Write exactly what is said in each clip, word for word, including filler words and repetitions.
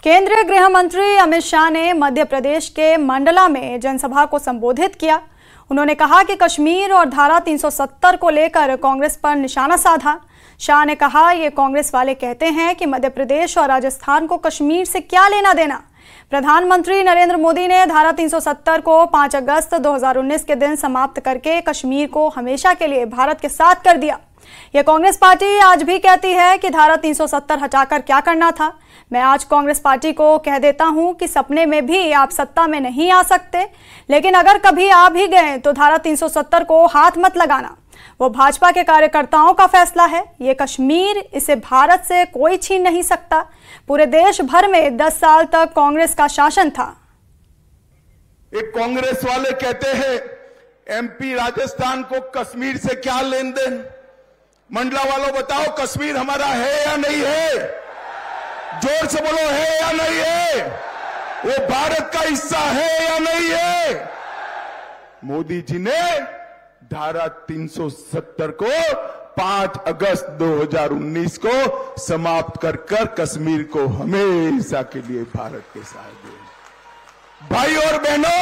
केंद्रीय गृह मंत्री अमित शाह ने मध्य प्रदेश के मंडला में जनसभा को संबोधित किया। उन्होंने कहा कि कश्मीर और धारा तीन सौ सत्तर को लेकर कांग्रेस पर निशाना साधा। शाह ने कहा, ये कांग्रेस वाले कहते हैं कि मध्य प्रदेश और राजस्थान को कश्मीर से क्या लेना देना। प्रधानमंत्री नरेंद्र मोदी ने धारा तीन सौ सत्तर को पाँच अगस्त दो हज़ार उन्नीस के दिन समाप्त करके कश्मीर को हमेशा के लिए भारत के साथ कर दिया। यह कांग्रेस पार्टी आज भी कहती है कि धारा तीन सौ सत्तर हटाकर क्या करना था। मैं आज कांग्रेस पार्टी को कह देता हूं कि सपने में भी आप सत्ता में नहीं आ सकते, लेकिन अगर कभी आ भी गए तो धारा तीन सौ सत्तर को हाथ मत लगाना। वो भाजपा के कार्यकर्ताओं का फैसला है। ये कश्मीर, इसे भारत से कोई छीन नहीं सकता। पूरे देश भर में दस साल तक कांग्रेस का शासन था। एक कांग्रेस वाले कहते हैं एमपी राजस्थान को कश्मीर से क्या लेन देन। मंडला वालों बताओ, कश्मीर हमारा है या नहीं है? जोर से बोलो, है या नहीं है? वो भारत का हिस्सा है या नहीं है? मोदी जी ने धारा तीन सौ सत्तर को पाँच अगस्त दो हज़ार उन्नीस को समाप्त कर कर कश्मीर को हमेशा के लिए भारत के साथ दिया। भाई और बहनों,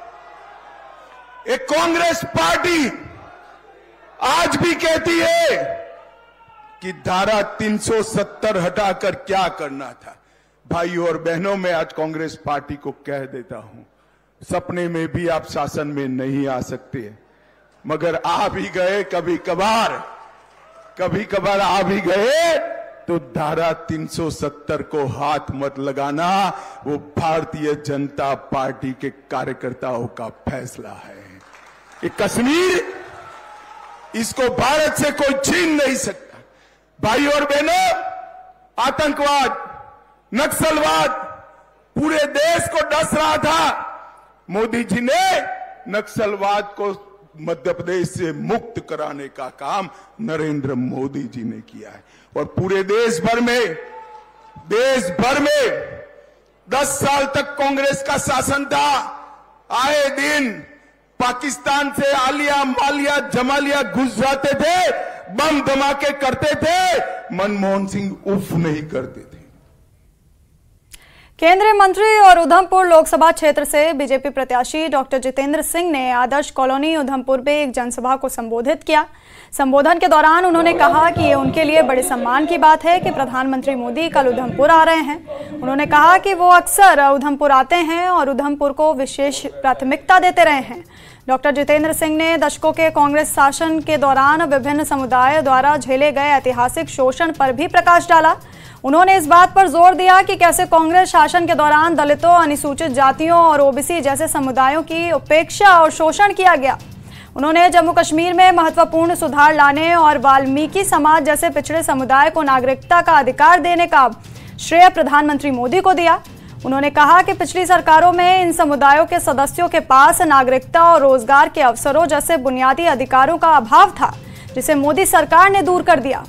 एक कांग्रेस पार्टी आज भी कहती है कि धारा तीन सौ सत्तर हटाकर क्या करना था। भाई और बहनों, मैं आज कांग्रेस पार्टी को कह देता हूं, सपने में भी आप शासन में नहीं आ सकते, मगर आ भी गए कभी कभार कभी कभार आ भी गए तो धारा तीन सौ सत्तर को हाथ मत लगाना। वो भारतीय जनता पार्टी के कार्यकर्ताओं का फैसला है। ये कश्मीर, इसको भारत से कोई छीन नहीं सकता। भाई और बहनों, आतंकवाद, नक्सलवाद पूरे देश को डस रहा था। मोदी जी ने नक्सलवाद को मध्य प्रदेश से मुक्त कराने का काम नरेंद्र मोदी जी ने किया है। और पूरे देश भर में देश भर में दस साल तक कांग्रेस का शासन था। आए दिन पाकिस्तान से आलिया मालिया जमालिया घुस जाते थे, बम धमाके करते थे, मनमोहन सिंह उफ नहीं करते थे। केंद्रीय मंत्री और उधमपुर लोकसभा क्षेत्र से बीजेपी प्रत्याशी डॉक्टर जितेंद्र सिंह ने आदर्श कॉलोनी उधमपुर में एक जनसभा को संबोधित किया। संबोधन के दौरान उन्होंने कहा कि ये उनके लिए बड़े सम्मान की बात है कि प्रधानमंत्री मोदी कल उधमपुर आ रहे हैं। उन्होंने कहा कि वो अक्सर उधमपुर आते हैं और उधमपुर को विशेष प्राथमिकता देते रहे हैं। डॉक्टर जितेंद्र सिंह ने दशकों के कांग्रेस शासन के दौरान विभिन्न समुदायों द्वारा झेले गए ऐतिहासिक शोषण पर भी प्रकाश डाला। उन्होंने इस बात पर जोर दिया कि कैसे कांग्रेस शासन के दौरान दलितों, अनुसूचित जातियों और ओबीसी जैसे समुदायों की उपेक्षा और शोषण किया गया। उन्होंने जम्मू कश्मीर में महत्वपूर्ण सुधार लाने और वाल्मीकि समाज जैसे पिछड़े समुदाय को नागरिकता का अधिकार देने का श्रेय प्रधानमंत्री मोदी को दिया। उन्होंने कहा कि पिछली सरकारों में इन समुदायों के सदस्यों के पास नागरिकता और रोजगार के अवसरों जैसे बुनियादी अधिकारों का अभाव था, जिसे मोदी सरकार ने दूर कर दिया।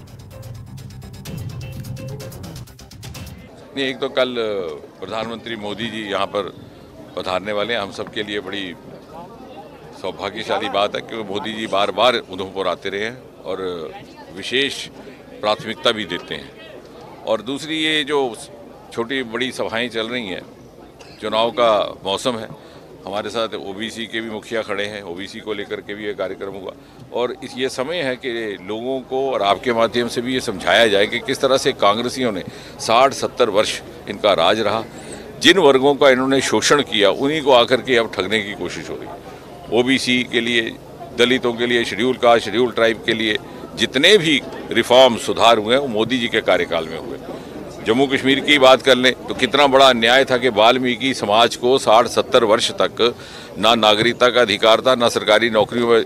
नहीं, एक तो कल प्रधानमंत्री मोदी जी यहाँ पर पधारने वाले हैं। हम सब के लिए बड़ी सौभाग्यशाली बात है कि मोदी जी बार बार उधमपुर आते रहे हैं और विशेष प्राथमिकता भी देते हैं। और दूसरी, ये जो छोटी बड़ी सभाएं चल रही हैं, चुनाव का मौसम है, हमारे साथ ओबीसी के भी मुखिया खड़े हैं, ओबीसी को लेकर के भी ये कार्यक्रम हुआ। और इस ये समय है कि लोगों को और आपके माध्यम से भी ये समझाया जाए कि किस तरह से कांग्रेसियों ने साठ सत्तर वर्ष इनका राज रहा। जिन वर्गों का इन्होंने शोषण किया, उन्हीं को आकर के अब ठगने की कोशिश हो रही। ओबीसी के लिए, दलितों के लिए, शेड्यूल कास्ट, शेड्यूल ट्राइब के लिए जितने भी रिफॉर्म सुधार हुए हैं वो मोदी जी के कार्यकाल में हुए। जम्मू कश्मीर की बात कर लें तो कितना बड़ा अन्याय था कि वाल्मीकि समाज को साठ सत्तर वर्ष तक ना नागरिकता का अधिकार था, ना सरकारी नौकरियों में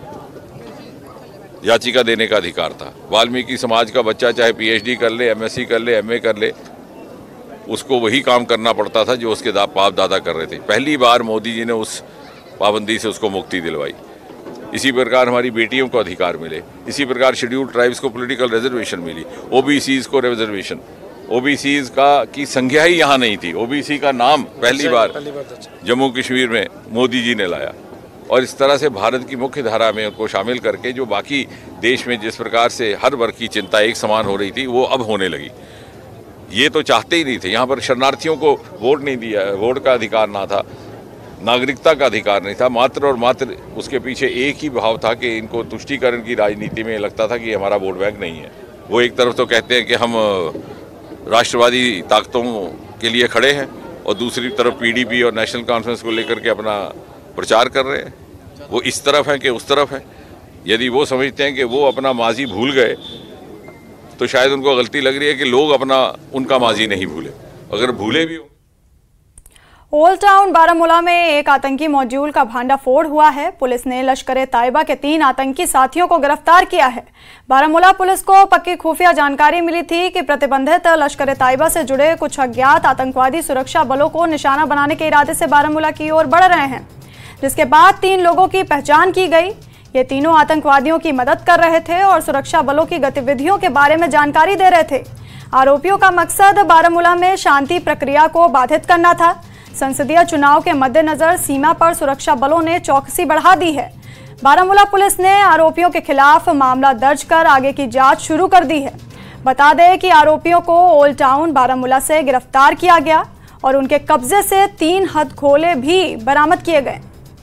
याचिका देने का अधिकार था। वाल्मीकि समाज का बच्चा चाहे पीएचडी कर ले, एमएससी कर ले, एमए कर ले, उसको वही काम करना पड़ता था जो उसके दा, बाप दादा कर रहे थे। पहली बार मोदी जी ने उस पाबंदी से उसको मुक्ति दिलवाई। इसी प्रकार हमारी बेटियों को अधिकार मिले। इसी प्रकार शेड्यूल ट्राइब्स को पॉलिटिकल रिजर्वेशन मिली, ओबीसीज को रिजर्वेशन। ओबीसीज का की संख्या ही यहाँ नहीं थी। ओबीसी का नाम पहली बार जम्मू कश्मीर में मोदी जी ने लाया। और इस तरह से भारत की मुख्य धारा में उनको शामिल करके जो बाकी देश में जिस प्रकार से हर वर्ग की चिंता एक समान हो रही थी, वो अब होने लगी। ये तो चाहते ही नहीं थे। यहाँ पर शरणार्थियों को वोट नहीं दिया, वोट का अधिकार ना था, नागरिकता का अधिकार नहीं था। मात्र और मात्र उसके पीछे एक ही भाव था कि इनको तुष्टीकरण की राजनीति में लगता था कि हमारा वोट बैंक नहीं है। वो एक तरफ तो कहते हैं कि हम राष्ट्रवादी ताकतों के लिए खड़े हैं और दूसरी तरफ पीडीपी और नेशनल कॉन्फ्रेंस को लेकर के अपना प्रचार कर रहे हैं। वो इस तरफ है कि उस तरफ है। यदि वो समझते हैं कि वो अपना माजी भूल गए तो शायद उनको गलती लग रही है कि लोग अपना उनका माजी नहीं भूले। अगर भूले भी हो। ओल्ड टाउन बारामूला में एक आतंकी मॉड्यूल का भांडाफोड़ हुआ है। पुलिस ने लश्कर-ए-तैयबा के तीन आतंकी साथियों को गिरफ्तार किया है। बारामूला पुलिस को पक्की खुफिया जानकारी मिली थी कि प्रतिबंधित लश्कर-ए-तैयबा से जुड़े कुछ अज्ञात आतंकवादी सुरक्षा बलों को निशाना बनाने के इरादे से बारामूला की ओर बढ़ रहे हैं, जिसके बाद तीन लोगों की पहचान की गई। ये तीनों आतंकवादियों की मदद कर रहे थे और सुरक्षा बलों की गतिविधियों के बारे में जानकारी दे रहे थे। आरोपियों का मकसद बारामूला में शांति प्रक्रिया को बाधित करना था। संसदीय चुनाव के मद्देनजर सीमा पर सुरक्षा बलों ने चौकसी बढ़ा दी है। बारामूला पुलिस ने आरोपियों के खिलाफ मामला दर्ज कर आगे की जांच शुरू कर दी है। बता दें कि आरोपियों को ओल्ड टाउन बारामूला से गिरफ्तार किया गया और उनके कब्जे से तीन हथगोले भी बरामद किए गए।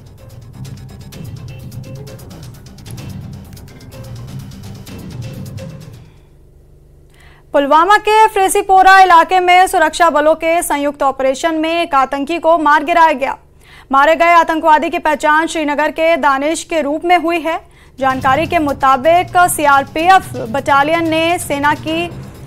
पुलवामा के फ्रेसीपोरा इलाके में सुरक्षा बलों के संयुक्त ऑपरेशन में एक आतंकी को मार गिराया गया। मारे गए आतंकवादी की पहचान श्रीनगर के दानिश के रूप में हुई है। जानकारी के मुताबिक सीआरपीएफ बटालियन ने सेना की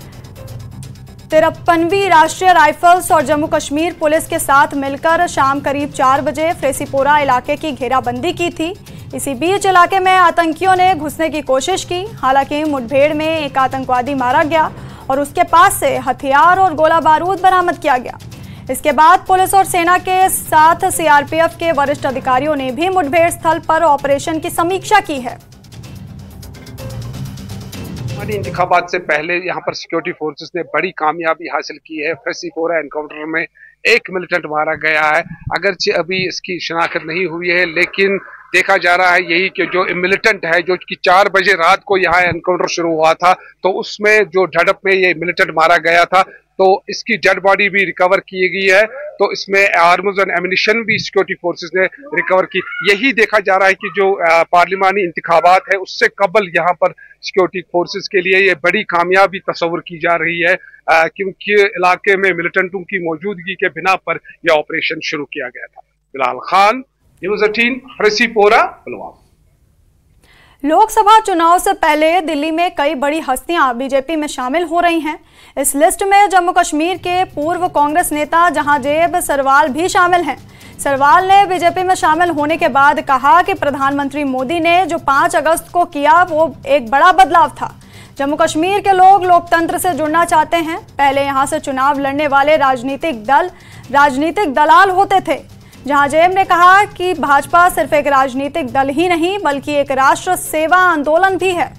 तिरपनवीं राष्ट्रीय राइफल्स और जम्मू कश्मीर पुलिस के साथ मिलकर शाम करीब चार बजे फ्रेसीपोरा इलाके की घेराबंदी की थी। इसी बीच इलाके में आतंकियों ने घुसने की कोशिश की। हालांकि मुठभेड़ में एक आतंकवादी मारा गया और उसके पास से हथियार और गोला बारूद बरामद किया गया। इसके बाद पुलिस और सेना के साथ सीआरपीएफ के वरिष्ठ अधिकारियों ने भी मुठभेड़ स्थल पर ऑपरेशन की समीक्षा की है। इंतखाबात से पहले यहाँ पर सिक्योरिटी फोर्सेस ने बड़ी कामयाबी हासिल की है। फ्रेसीपोरा एनकाउंटर में एक मिलिटेंट मारा गया है। अगरचे अभी इसकी शिनाख्त नहीं हुई है, लेकिन देखा जा रहा है यही कि जो मिलिटेंट है, जो कि चार बजे रात को यहाँ एनकाउंटर शुरू हुआ था, तो उसमें जो झड़प में ये मिलिटेंट मारा गया था, तो इसकी डेड बॉडी भी रिकवर की गई है। तो इसमें आर्म्स और एमिनिशन भी सिक्योरिटी फोर्सेस ने रिकवर की। यही देखा जा रहा है कि जो पार्लिमानी इंतखाबात है उससे कबल यहाँ पर सिक्योरिटी फोर्सेस के लिए ये बड़ी कामयाबी तस्वर की जा रही है, आ, क्योंकि इलाके में मिलिटेंटों की मौजूदगी के बिना पर यह ऑपरेशन शुरू किया गया था। बिलाल खान, न्यूज़ अठारह, फ्रेसीपोरा, पुलवामा। लोकसभा चुनाव से पहले दिल्ली में कई बड़ी हस्तियां बीजेपी में शामिल हो रही हैं। इस लिस्ट में जम्मू कश्मीर के पूर्व कांग्रेस नेता जहांजेब सरवाल भी शामिल हैं। सरवाल ने बीजेपी में शामिल होने के बाद कहा कि प्रधानमंत्री मोदी ने जो पाँच अगस्त को किया वो एक बड़ा बदलाव था। जम्मू कश्मीर के लोग लोकतंत्र से जुड़ना चाहते हैं। पहले यहां से चुनाव लड़ने वाले राजनीतिक दल राजनीतिक दलाल होते थे। जहांजेब ने कहा कि भाजपा सिर्फ एक राजनीतिक दल ही नहीं बल्कि एक राष्ट्र सेवा आंदोलन भी है।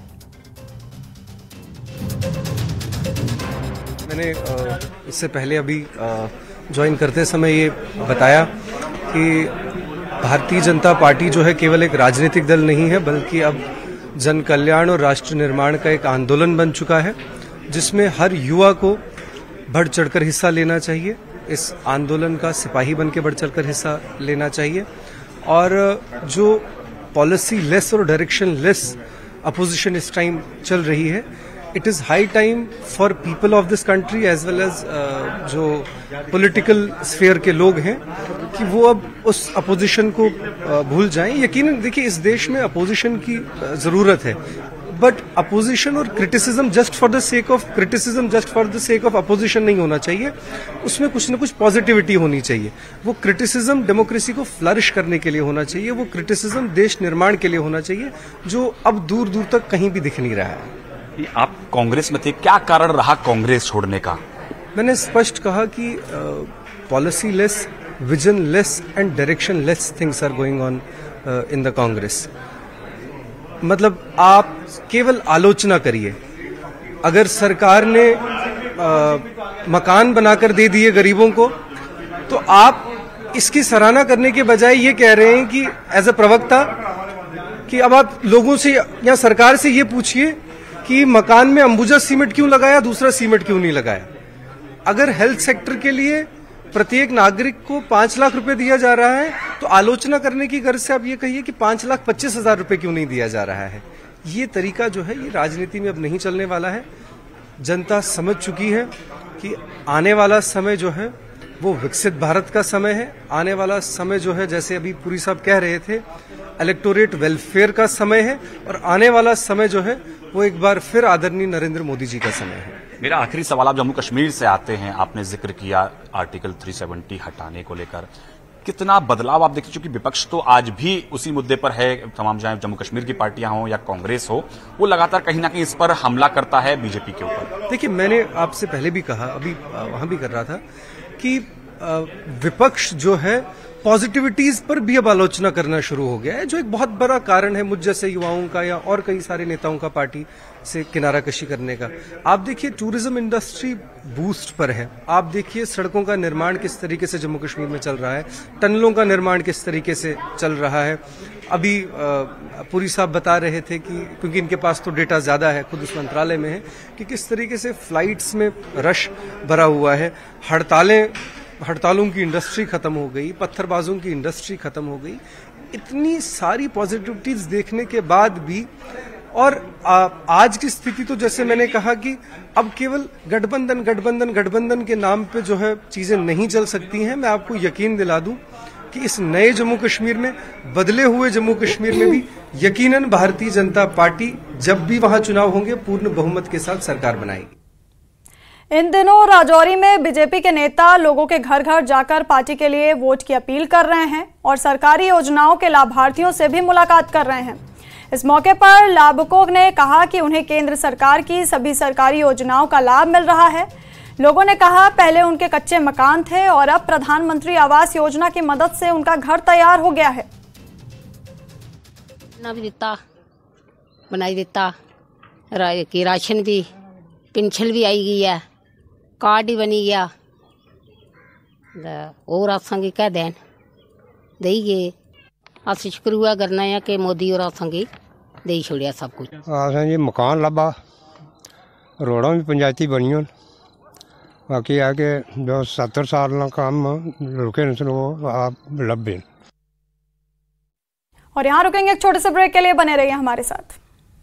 मैंने इससे पहले अभी ज्वाइन करते समय ये बताया कि भारतीय जनता पार्टी जो है केवल एक राजनीतिक दल नहीं है, बल्कि अब जन कल्याण और राष्ट्र निर्माण का एक आंदोलन बन चुका है, जिसमें हर युवा को बढ़ चढ़कर हिस्सा लेना चाहिए। इस आंदोलन का सिपाही बन के बढ़ चढ़कर हिस्सा लेना चाहिए। और जो पॉलिसी लेस और डायरेक्शन लेस अपोजिशन इस टाइम चल रही है, it is high time for people of this country as well as जो पॉलिटिकल स्फीयर के लोग हैं कि वो अब उस अपोजिशन को uh, भूल जाएं। यकीनन देखिए, इस देश में अपोजिशन की ज़रूरत है, बट अपोजिशन और criticism just for the sake of criticism just for the sake of opposition नहीं होना चाहिए। उसमें कुछ न कुछ पॉजिटिविटी होनी चाहिए। वो क्रिटिसिज्म डेमोक्रेसी को फ्लरिश करने के लिए होना चाहिए। वो क्रिटिसिज्म देश निर्माण के लिए होना चाहिए, जो अब दूर दूर तक कहीं भी दिख नहीं रहा है। आप कांग्रेस में थे, क्या कारण रहा कांग्रेस छोड़ने का? मैंने स्पष्ट कहा कि policy less, vision less and direction less things are going on in the Congress. मतलब आप केवल आलोचना करिए। अगर सरकार ने आ, मकान बनाकर दे दिए गरीबों को, तो आप इसकी सराहना करने के बजाय ये कह रहे हैं कि एज अ प्रवक्ता कि अब आप लोगों से या सरकार से ये पूछिए कि मकान में अंबुजा सीमेंट क्यों लगाया, दूसरा सीमेंट क्यों नहीं लगाया। अगर हेल्थ सेक्टर के लिए प्रत्येक नागरिक को पांच लाख रुपए दिया जा रहा है तो आलोचना करने की गर्ज से आप ये कहिए कि पांच लाख पच्चीस हजार रुपए क्यों नहीं दिया जा रहा है। ये तरीका जो है ये राजनीति में अब नहीं चलने वाला है। जनता समझ चुकी है कि आने वाला समय जो है वो विकसित भारत का समय है। आने वाला समय जो है, जैसे अभी पुरी साहब कह रहे थे, इलेक्टोरेट वेलफेयर का समय है और आने वाला समय जो है वो एक बार फिर आदरणीय नरेंद्र मोदी जी का समय है। मेरा आखिरी सवाल, आप जम्मू कश्मीर से आते हैं, आपने जिक्र किया आर्टिकल तीन सौ सत्तर हटाने को लेकर, कितना बदलाव आप देखिए, क्योंकि विपक्ष तो आज भी उसी मुद्दे पर है, तमाम चाहे जम्मू कश्मीर की पार्टियां हो या कांग्रेस हो, वो लगातार कहीं ना कहीं इस पर हमला करता है बीजेपी के ऊपर। देखिए, मैंने आपसे पहले भी कहा, अभी वहां भी कर रहा था कि विपक्ष जो है पॉजिटिविटीज पर भी अब आलोचना करना शुरू हो गया है, जो एक बहुत बड़ा कारण है मुझ जैसे युवाओं का या और कई सारे नेताओं का पार्टी से किनारा कशी करने का। आप देखिए, टूरिज्म इंडस्ट्री बूस्ट पर है। आप देखिए, सड़कों का निर्माण किस तरीके से जम्मू कश्मीर में चल रहा है, टनलों का निर्माण किस तरीके से चल रहा है। अभी पुरी साहब बता रहे थे कि क्योंकि इनके पास तो डेटा ज्यादा है, खुद उस मंत्रालय में है, कि किस तरीके से फ्लाइट्स में रश भरा हुआ है। हड़तालें हड़तालों की इंडस्ट्री खत्म हो गई, पत्थरबाजों की इंडस्ट्री खत्म हो गई। इतनी सारी पॉजिटिविटीज देखने के बाद भी, और आ, आज की स्थिति तो जैसे मैंने कहा कि अब केवल गठबंधन गठबंधन गठबंधन के नाम पे जो है चीजें नहीं चल सकती हैं। मैं आपको यकीन दिला दूं कि इस नए जम्मू कश्मीर में, बदले हुए जम्मू कश्मीर में भी यकीनन भारतीय जनता पार्टी जब भी वहां चुनाव होंगे पूर्ण बहुमत के साथ सरकार बनाएगी। इन दिनों राजौरी में बीजेपी के नेता लोगों के घर घर जाकर पार्टी के लिए वोट की अपील कर रहे हैं और सरकारी योजनाओं के लाभार्थियों से भी मुलाकात कर रहे हैं। इस मौके पर लाभुकों ने कहा कि उन्हें केंद्र सरकार की सभी सरकारी योजनाओं का लाभ मिल रहा है। लोगों ने कहा, पहले उनके कच्चे मकान थे और अब प्रधानमंत्री आवास योजना की मदद से उनका घर तैयार हो गया है। ना भी दिता, बनाई दिता, की राशन भी, पेंशन भी आई गई है, कार्ड ही बनी गया, और असांगी कह देन दई गए। अस शुक्र हुआ करना है कि मोदी और असांगी दे छोड़िया सब कुछ। असें जी मकान लभा, रोडां भी पंचायती बनियां, बाकी है कि जो सत्तर साल का काम रुके न आप लभे। और यहाँ रुकेंगे एक छोटे से ब्रेक के लिए, बने रहिए हमारे साथ।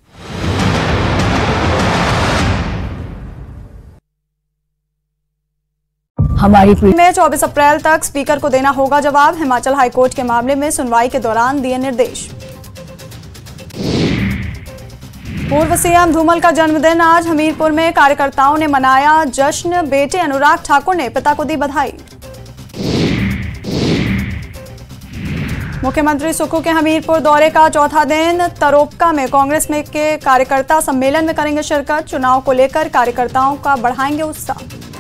हमारी में चौबीस अप्रैल तक स्पीकर को देना होगा जवाब। हिमाचल हाईकोर्ट के मामले में सुनवाई के दौरान दिए निर्देश। पूर्व सीएम धूमल का जन्मदिन आज, हमीरपुर में कार्यकर्ताओं ने मनाया जश्न। बेटे अनुराग ठाकुर ने पिता को दी बधाई। मुख्यमंत्री सुक्खू के हमीरपुर दौरे का चौथा दिन, तरोपका में कांग्रेस में के कार्यकर्ता सम्मेलन में करेंगे शिरकत। चुनाव को लेकर कार्यकर्ताओं का बढ़ाएंगे उत्साह।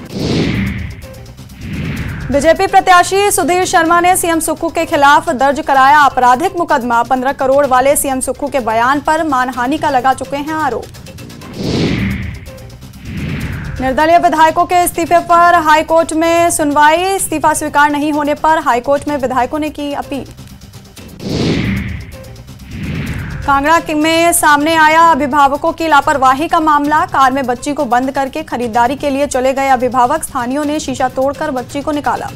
बीजेपी प्रत्याशी सुधीर शर्मा ने सीएम सुक्खू के खिलाफ दर्ज कराया आपराधिक मुकदमा। पंद्रह करोड़ वाले सीएम सुक्खू के बयान पर मानहानि का लगा चुके हैं आरोप। निर्दलीय विधायकों के इस्तीफे पर हाईकोर्ट में सुनवाई। इस्तीफा स्वीकार नहीं होने पर हाईकोर्ट में विधायकों ने की अपील। कांगड़ा में सामने आया अभिभावकों की लापरवाही का मामला। कार में बच्ची को बंद करके खरीदारी के लिए चले गए अभिभावक, स्थानियों ने शीशा तोड़कर बच्ची को निकाला।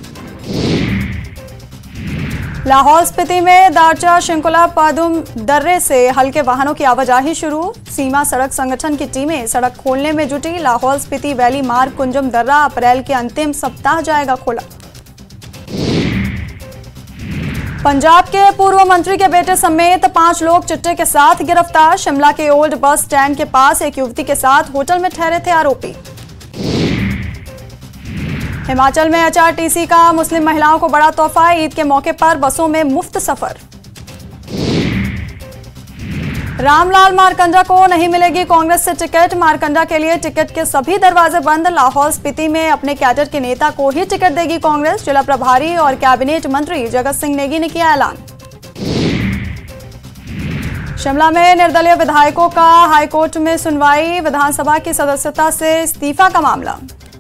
लाहौल स्पीति में दारचा शिंकुला पादुम दर्रे से हल्के वाहनों की आवाजाही शुरू। सीमा सड़क संगठन की टीमें सड़क खोलने में जुटी। लाहौल स्पीति वैली मार्ग कुंजम दर्रा अप्रैल के अंतिम सप्ताह जाएगा खोला। पंजाब के पूर्व मंत्री के बेटे समेत पांच लोग चिट्टे के साथ गिरफ्तार। शिमला के ओल्ड बस स्टैंड के पास एक युवती के साथ होटल में ठहरे थे आरोपी। हिमाचल में एचआरटीसी का मुस्लिम महिलाओं को बड़ा तोहफा। ईद के मौके पर बसों में मुफ्त सफर। रामलाल मारकंडा को नहीं मिलेगी कांग्रेस से टिकट। मारकंडा के लिए टिकट के सभी दरवाजे बंद। लाहौल स्पीति में अपने कैडर के नेता को ही टिकट देगी कांग्रेस। जिला प्रभारी और कैबिनेट मंत्री जगत सिंह नेगी ने किया ऐलान। शिमला में निर्दलीय विधायकों का हाईकोर्ट में सुनवाई। विधानसभा की सदस्यता से इस्तीफा का मामला।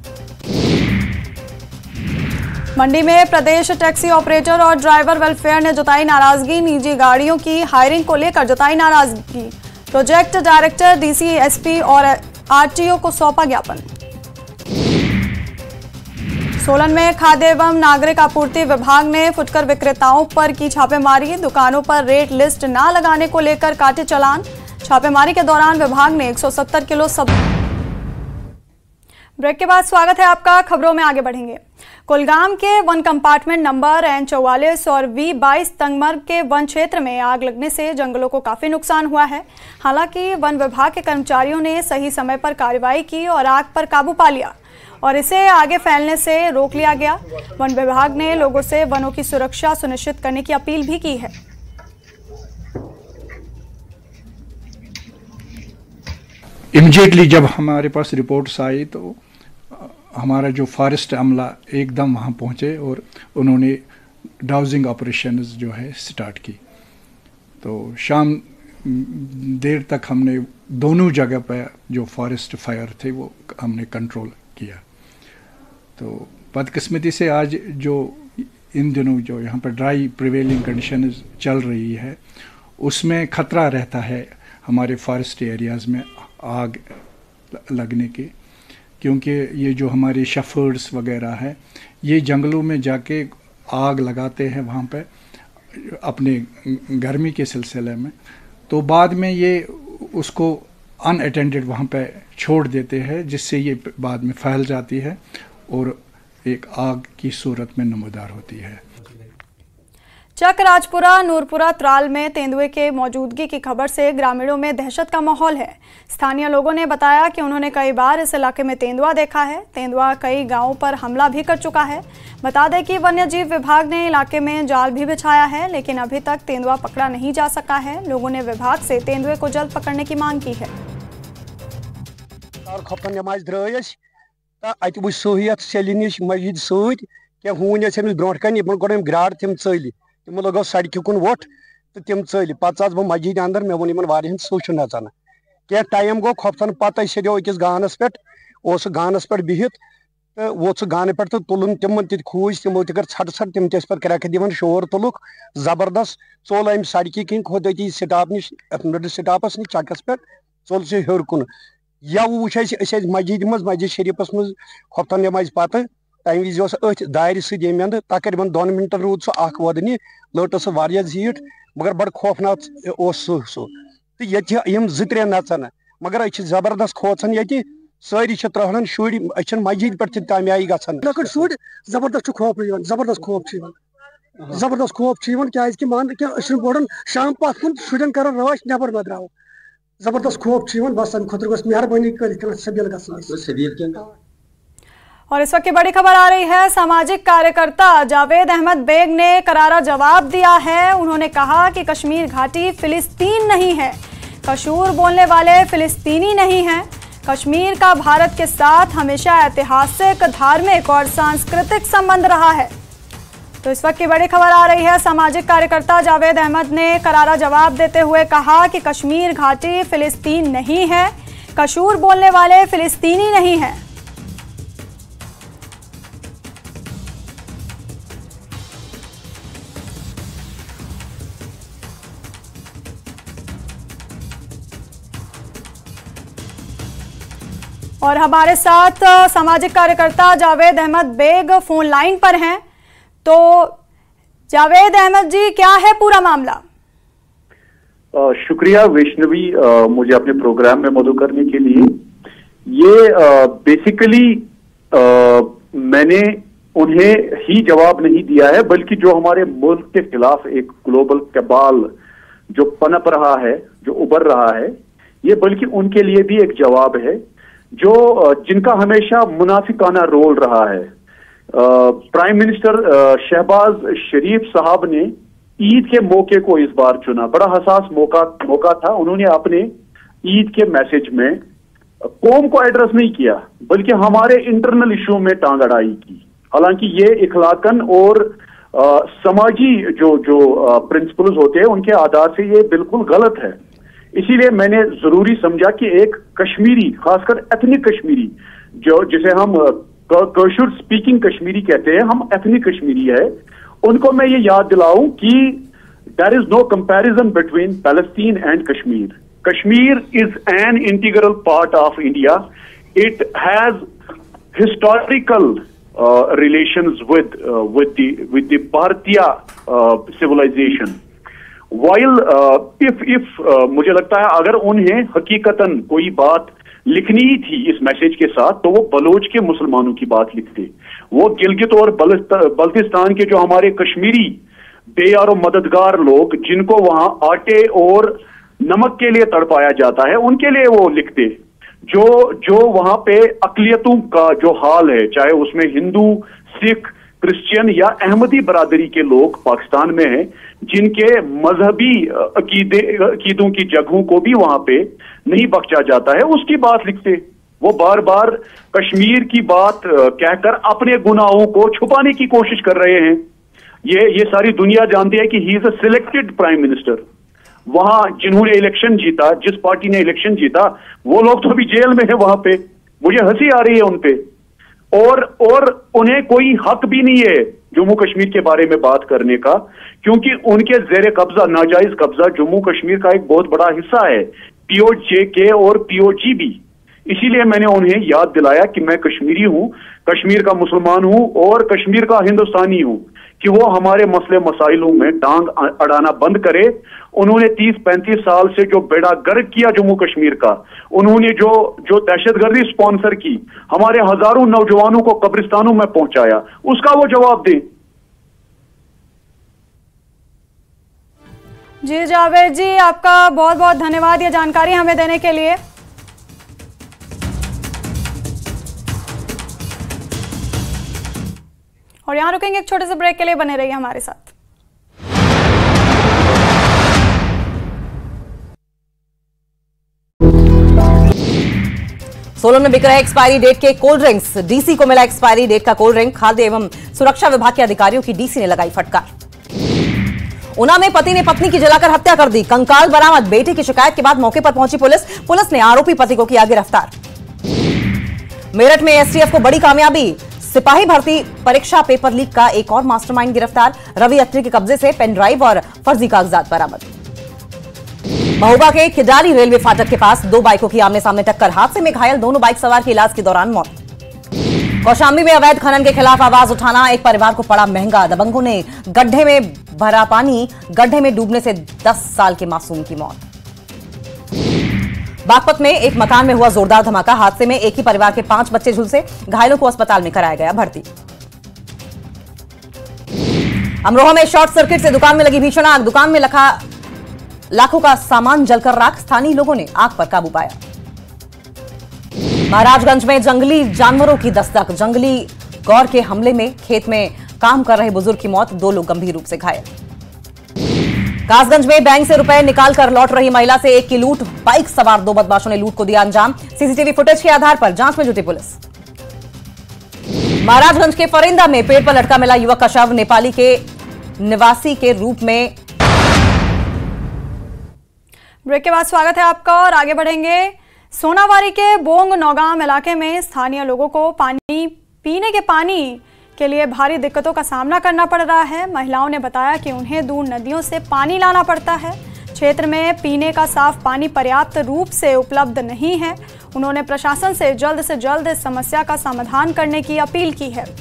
मंडी में प्रदेश टैक्सी ऑपरेटर और ड्राइवर वेलफेयर ने जताई नाराजगी। निजी गाड़ियों की हायरिंग को लेकर जताई नाराजगी। प्रोजेक्ट डायरेक्टर, डीसी, एसपी और आरटीओ को सौंपा ज्ञापन। सोलन में खाद्य एवं नागरिक आपूर्ति विभाग ने फुटकर विक्रेताओं पर की छापेमारी। दुकानों पर रेट लिस्ट न लगाने को लेकर काटे चालान। छापेमारी के दौरान विभाग ने एक सौ सत्तर किलो सब। ब्रेक के बाद स्वागत है आपका। खबरों में आगे बढ़ेंगे। कुलगाम के वन कंपार्टमेंट नंबर एन चौवालीस और वी बाईस तंगमर्ग के वन क्षेत्र में आग लगने से जंगलों को काफी नुकसान हुआ है। हालांकि वन विभाग के कर्मचारियों ने सही समय पर कार्रवाई की और आग पर काबू पा लिया और इसे आगे फैलने से रोक लिया गया। वन विभाग ने लोगों से वनों की सुरक्षा सुनिश्चित करने की अपील भी की है। इमीडिएटली जब हमारे पास रिपोर्ट्स आई तो हमारा जो फॉरेस्ट अमला एकदम वहाँ पहुँचे और उन्होंने डाउजिंग ऑपरेशंस जो है स्टार्ट की। तो शाम देर तक हमने दोनों जगह पर जो फॉरेस्ट फायर थे वो हमने कंट्रोल किया। तो बदकिस्मती से आज जो इन दिनों जो यहाँ पर ड्राई प्रिवेलिंग कंडीशन चल रही है उसमें खतरा रहता है हमारे फॉरेस्ट एरियाज़ में आग लगने के, क्योंकि ये जो हमारे शेफर्ड्स वगैरह हैं ये जंगलों में जाके आग लगाते हैं वहाँ पे अपने गर्मी के सिलसिले में, तो बाद में ये उसको अनअटेंडेड वहाँ पे छोड़ देते हैं जिससे ये बाद में फैल जाती है और एक आग की सूरत में नमूदार होती है। चक राजपुरा नूरपुरा त्राल में तेंदुए के मौजूदगी की खबर से ग्रामीणों में दहशत का माहौल है। स्थानीय लोगों ने बताया कि उन्होंने कई बार इस इलाके में तेंदुआ देखा है। तेंदुआ कई गांवों पर हमला भी कर चुका है। बता दें कि वन्य जीव विभाग ने इलाके में जाल भी बिछाया है, लेकिन अभी तक तेंदुआ पकड़ा नहीं जा सका है। लोगों ने विभाग से तेंदुए को जल्द पकड़ने की मांग की है। तमो लगो सड़क कुन वोट तो तम चल पे बह मस्जिद अंदर मे वो वारियन सो नचान क्या टाइम गो खोपन पे सो अकिस गानस पे गानस पे बिहित तो वोत गाने पे तो तुलन तम त खूज तमो तर छट छट तम पे क्रैक दिवन शोर तुलुक जबरदस्त चोल अम सड़क किन खोद अति स्टाप नश मिडल स्टापस नश चकस पे चोल से हर कुन या वो मस्जिद मज मस्जिद शरीफस मज खोपन नमाज पत तम विज अथ दार सद तकरीबन दोन मिनटन रूद सह अख वदनी लट सह वारिया जीट मगर बड़ खौफनाक सह सह तो ये जो त्रे नचान मगर अ जबरदस्त खोचन ये सारी त्राहन शुर मस्जिद पे तम आई गन लकट शुर जबरदस्त खौफ जबरदस्त खौफ जबरदस्त खौफ क्या मान क्या बोड़न शाम पथ कुन शुरन कर राश नबर न द्राव जबरदस्त खौफ बस अम खुद गो मेहरबानी कर सबील गल। और इस वक्त की बड़ी खबर आ रही है। सामाजिक कार्यकर्ता जावेद अहमद बेग ने करारा जवाब दिया है। उन्होंने कहा कि कश्मीर घाटी फिलिस्तीन नहीं है, कशूर बोलने वाले फिलिस्तीनी नहीं हैं। कश्मीर का भारत के साथ हमेशा ऐतिहासिक, धार्मिक और सांस्कृतिक संबंध रहा है। तो इस वक्त की बड़ी खबर आ रही है। सामाजिक कार्यकर्ता जावेद अहमद ने करारा जवाब देते हुए कहा कि कश्मीर घाटी फिलिस्तीन नहीं है, कशूर बोलने वाले फिलिस्तीनी नहीं हैं। और हमारे साथ सामाजिक कार्यकर्ता जावेद अहमद बेग फोन लाइन पर हैं। तो जावेद अहमद जी, क्या है पूरा मामला? आ, शुक्रिया वैष्णवी मुझे अपने प्रोग्राम में मौजूद करने के लिए। ये बेसिकली मैंने उन्हें ही जवाब नहीं दिया है, बल्कि जो हमारे मुल्क के खिलाफ एक ग्लोबल कबाल जो पनप रहा है, जो उभर रहा है, ये बल्कि उनके लिए भी एक जवाब है, जो जिनका हमेशा मुनाफिकाना रोल रहा है। प्राइम मिनिस्टर शहबाज शरीफ साहब ने ईद के मौके को इस बार चुना। बड़ा हसास मौका मौका था। उन्होंने अपने ईद के मैसेज में कौम को एड्रेस नहीं किया, बल्कि हमारे इंटरनल इशू में टांग अड़ाई की। हालांकि ये इखलाकन और आ, समाजी जो जो प्रिंसिपल्स होते हैं उनके आधार से ये बिल्कुल गलत है। इसीलिए मैंने जरूरी समझा कि एक कश्मीरी, खासकर एथनिक कश्मीरी, जो जिसे हम कशूर स्पीकिंग कश्मीरी कहते हैं, हम एथनिक कश्मीरी है, उनको मैं ये याद दिलाऊं कि there is no comparison between Palestine and Kashmir. Kashmir is an integral part of India. It has historical relations with uh, with the with the Bharatiya uh, civilization. While uh, if if uh, मुझे लगता है अगर उन्हें हकीकतन कोई बात लिखनी ही थी इस मैसेज के साथ तो वो बलोच के मुसलमानों की बात लिखते। वो गिलगित और बल्तिस्तान के जो हमारे कश्मीरी बेयार मददगार लोग जिनको वहां आटे और नमक के लिए तड़पाया जाता है उनके लिए वो लिखते। जो जो वहां पे अकलियतों का जो हाल है चाहे उसमें हिंदू, सिख, क्रिश्चियन या अहमदी बरादरी के लोग पाकिस्तान में हैं जिनके मजहबी अकीदे अकीदों की जगहों को भी वहां पे नहीं बख्शा जाता है उसकी बात लिखते। वो बार बार कश्मीर की बात कहकर अपने गुनाहों को छुपाने की कोशिश कर रहे हैं। ये ये सारी दुनिया जानती है कि he is a selected prime minister. वहां जिन्होंने इलेक्शन जीता, जिस पार्टी ने इलेक्शन जीता, वो लोग तो अभी जेल में है वहां पे। मुझे हंसी आ रही है उनपे। और और उन्हें कोई हक भी नहीं है जम्मू कश्मीर के बारे में बात करने का, क्योंकि उनके जेर कब्जा नाजायज कब्जा जम्मू कश्मीर का एक बहुत बड़ा हिस्सा है, पीओजे के और पीओजी भी। इसीलिए मैंने उन्हें याद दिलाया कि मैं कश्मीरी हूं, कश्मीर का मुसलमान हूं और कश्मीर का हिंदुस्तानी हूं, कि वो हमारे मसले मसाइलों में टांग अड़ाना बंद करे। उन्होंने तीस पैंतीस साल से जो बेड़ा गर्क किया जम्मू कश्मीर का, उन्होंने जो जो दहशतगर्दी स्पॉन्सर की, हमारे हजारों नौजवानों को कब्रिस्तानों में पहुंचाया, उसका वो जवाब दे। जी जावेद जी, आपका बहुत बहुत धन्यवाद ये जानकारी हमें देने के लिए। और यहाँ रुकेंगे एक छोटे से ब्रेक के लिए, बने रहिए हमारे साथ। सोलन में बिक रहे एक्सपायरी डेट के कोल्ड ड्रिंक्स। डीसी को मिला एक्सपायरी डेट का कोल्ड ड्रिंक। खाद्य एवं सुरक्षा विभाग के अधिकारियों की डीसी ने लगाई फटकार। ऊना में पति ने पत्नी की जलाकर हत्या कर दी, कंकाल बरामद। बेटे की शिकायत के बाद मौके पर पहुंची पुलिस पुलिस ने आरोपी पति को किया गिरफ्तार। मेरठ में एसटीएफ को बड़ी कामयाबी, सिपाही भर्ती परीक्षा पेपर लीक का एक और मास्टरमाइंड गिरफ्तार। रवि अत्री के कब्जे से पेन ड्राइव और फर्जी कागजात बरामद। महोबा के खिडारी रेलवे फाटक के पास दो बाइकों की आमने सामने टक्कर, हादसे में घायल दोनों बाइक सवार की इलाज के दौरान मौत। कौशाम्बी में अवैध खनन के खिलाफ आवाज उठाना एक परिवार को पड़ा महंगा। दबंगों ने गड्ढे में भरा पानी, गड्ढे में डूबने से दस साल के मासूम की मौत। बागपत में एक मकान में हुआ जोरदार धमाका, हादसे में एक ही परिवार के पांच बच्चे झुलसे, घायलों को अस्पताल में कराया गया भर्ती। अमरोहा में शॉर्ट सर्किट से दुकान में लगी भीषण आग, दुकान में लखा लाखों का सामान जलकर राख, स्थानीय लोगों ने आग पर काबू पाया। महाराजगंज में जंगली जानवरों की दस्तक, जंगली गौर के हमले में खेत में काम कर रहे बुजुर्ग की मौत, दो लोग गंभीर रूप से घायल। कासगंज में बैंक से रुपए निकालकर लौट रही महिला से एक की लूट, बाइक सवार दो बदमाशों ने लूट को दिया अंजाम। सीसीटीवी फुटेज के आधार पर जांच में जुटी पुलिस। महाराजगंज के फरिंदा में पेड़ पर लटका मिला युवक का शव, नेपाली के निवासी के रूप में। ब्रेक के बाद स्वागत है आपका और आगे बढ़ेंगे। सोनावारी के बोंग नौगाम इलाके में स्थानीय लोगों को पानी पीने के पानी के लिए भारी दिक्कतों का सामना करना पड़ रहा है। महिलाओं ने बताया कि उन्हें दूर नदियों से पानी लाना पड़ता है। क्षेत्र में पीने का साफ पानी पर्याप्त रूप से उपलब्ध नहीं है। उन्होंने प्रशासन से जल्द से जल्द इस समस्या का समाधान करने की अपील की है।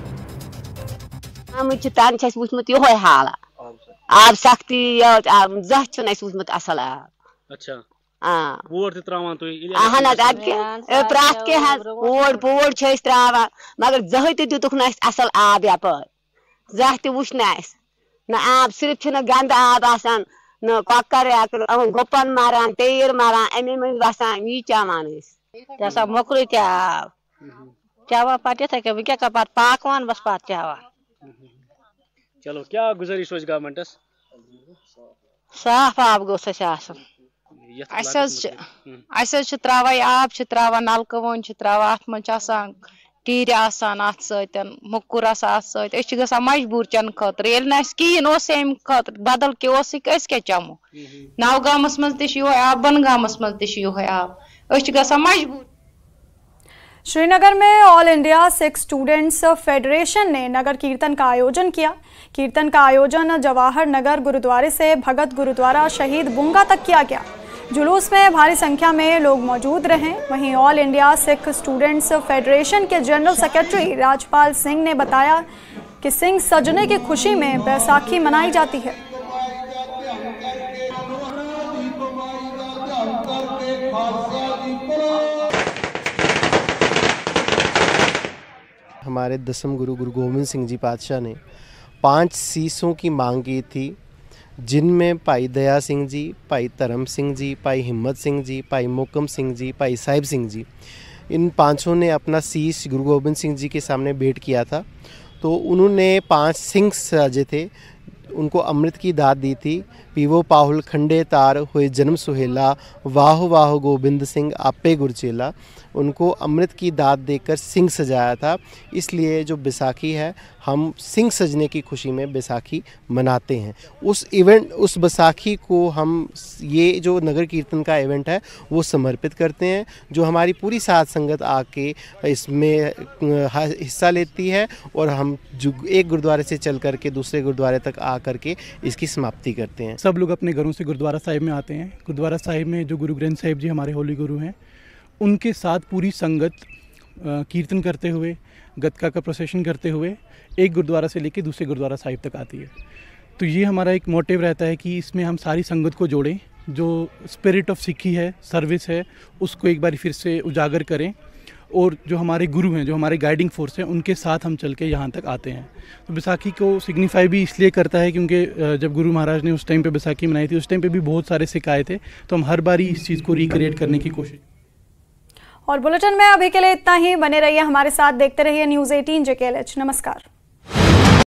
आब सख्ती असल अच्छा हाँ वोट त्रावान तो अहन प्रात के वोट बोट त्रावान मगर जह तुतुक न असल आब यपर जह तुछ न आब सिर्फ गंद आब आसान न ककर गोपन मारान तेर मारान अमे मन बसान यी चावान तसा मोकरी त्या चावा पाटे था के क्या का पाट पाकवान बस पाट चावा। चलो क्या गुजारिश होज गवर्नमेंटस साफ आब गोस आसन अस त्रावान आब त्रावान नलक वन त्रावान अत मन टीर आसान अत सतन मुक्कुर अत सत गसान मजबूर चन खतर ये कहें अम खतर बदल क्या क्या चमो नवगामस मज तह आब बनगामस मज तह आब गसान मजबूर। श्रीनगर में all India Sikh students federation ने नगर कीर्तन का आयोजन किया। कीर्तन का आयोजन जवाहर नगर गुरुद्वारे से भगत गुरुद्वारा शहीद बुंगा तक किया गया। जुलूस में भारी संख्या में लोग मौजूद रहे। वहीं all India Sikh students federation के जनरल सेक्रेटरी राजपाल सिंह ने बताया कि सिंह सजने की खुशी में बैसाखी मनाई जाती है। हमारे दसम गुरु गुरु गोविंद सिंह जी पातशाह ने पांच शीशों की मांग की थी, जिनमें भाई दया सिंह जी, भाई धर्म सिंह जी, भाई हिम्मत सिंह जी, भाई मोकम सिंह जी, भाई साहिब सिंह जी, इन पांचों ने अपना शीश गुरु गोविंद सिंह जी के सामने भेंट किया था। तो उन्होंने पांच सिंह सजे थे, उनको अमृत की दात दी थी। पीवो पाहुल खंडे तार हुए जन्म सुहेला, वाह वाह गोविंद सिंह आपे गुरचेला। उनको अमृत की दात देकर सिंह सजाया था। इसलिए जो बैसाखी है, हम सिंह सजने की खुशी में बैसाखी मनाते हैं। उस इवेंट उस बैसाखी को हम ये जो नगर कीर्तन का इवेंट है वो समर्पित करते हैं, जो हमारी पूरी साध संगत आके इसमें हिस्सा लेती है और हम एक गुरुद्वारे से चल करके दूसरे गुरुद्वारे तक आ करके इसकी समाप्ति करते हैं। सब लोग अपने घरों से गुरुद्वारा साहिब में आते हैं। गुरुद्वारा साहिब में जो गुरु ग्रंथ साहिब जी हमारे होली गुरु हैं, उनके साथ पूरी संगत कीर्तन करते हुए, गतका का प्रोसेशन करते हुए एक गुरुद्वारा से लेकर दूसरे गुरुद्वारा साहिब तक आती है। तो ये हमारा एक मोटिव रहता है कि इसमें हम सारी संगत को जोड़ें, जो स्पिरिट ऑफ सिक्खी है, सर्विस है, उसको एक बार फिर से उजागर करें और जो हमारे गुरु हैं, जो हमारे गाइडिंग फोर्स हैं, उनके साथ हम चल के यहाँ तक आते हैं। तो बैसाखी को सिग्निफाई भी इसलिए करता है क्योंकि जब गुरु महाराज ने उस टाइम पे बैसाखी मनाई थी, उस टाइम पे भी बहुत सारे सिख आए थे। तो हम हर बार इस चीज़ को रिक्रिएट करने की कोशिश। और बुलेटिन में अभी के लिए इतना ही। बने रहिए हमारे साथ, देखते रहिए न्यूज़ अठारह जे के एल एच। नमस्कार।